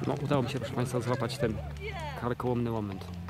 No, udało mi się, proszę Państwa, złapać ten karkołomny moment.